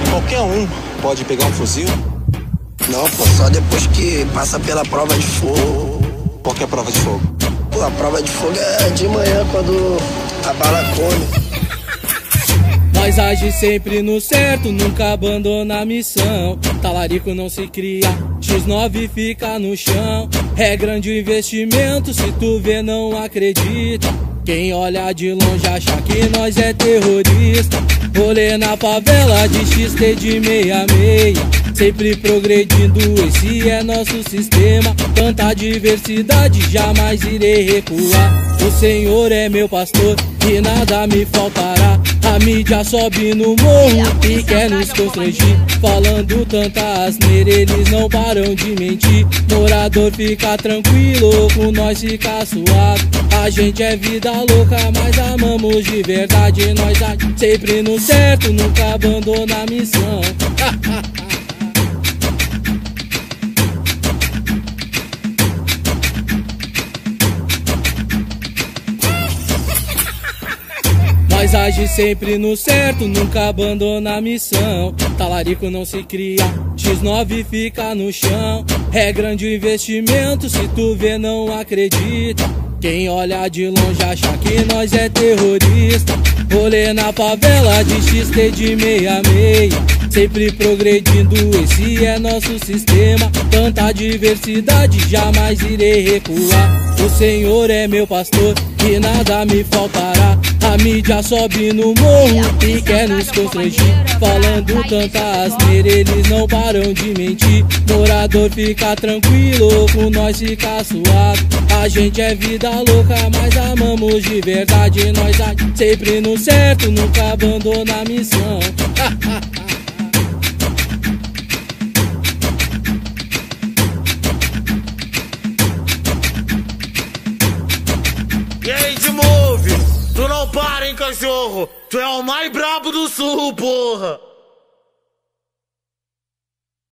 Qualquer um pode pegar um fuzil? Não, pô, só depois que passa pela prova de fogo. Qual que é a prova de fogo? Pô, a prova de fogo é de manhã quando a bala come. Nós age sempre no certo, nunca abandona a missão. Talarico não se cria, X9 fica no chão. É grande o investimento, se tu vê não acredita. Quem olha de longe acha que nós é terrorista. Rolê na favela de XT de 66, sempre progredindo, esse é nosso sistema. Tanta diversidade, jamais irei recuar. O Senhor é meu pastor e nada me faltará. A mídia sobe no morro e quer nos constranger, falando tanta asneira, eles não param de mentir. Morador fica tranquilo, com nós fica suave. A gente é vida louca, mas amamos de verdade. Nós sempre no certo, nunca abandona a missão. Nós age sempre no certo, nunca abandona a missão. Talarico não se cria, X9 fica no chão. É grande o investimento, se tu vê não acredita. Quem olha de longe acha que nós é terrorista. Rolê na favela de XT de 66, sempre progredindo, esse é nosso sistema. Tanta diversidade, jamais irei recuar. O Senhor é meu pastor e nada me faltará. A mídia sobe no morro e quer nos constranger, falando tanta asneira, eles não param de mentir. Morador fica tranquilo, com nós fica suave. A gente é vida louca, mas amamos de verdade. Nós sempre no certo, nunca abandona a missão. E aí, de move? Tu não para, hein, cachorro? Tu é o mais brabo do sul, porra!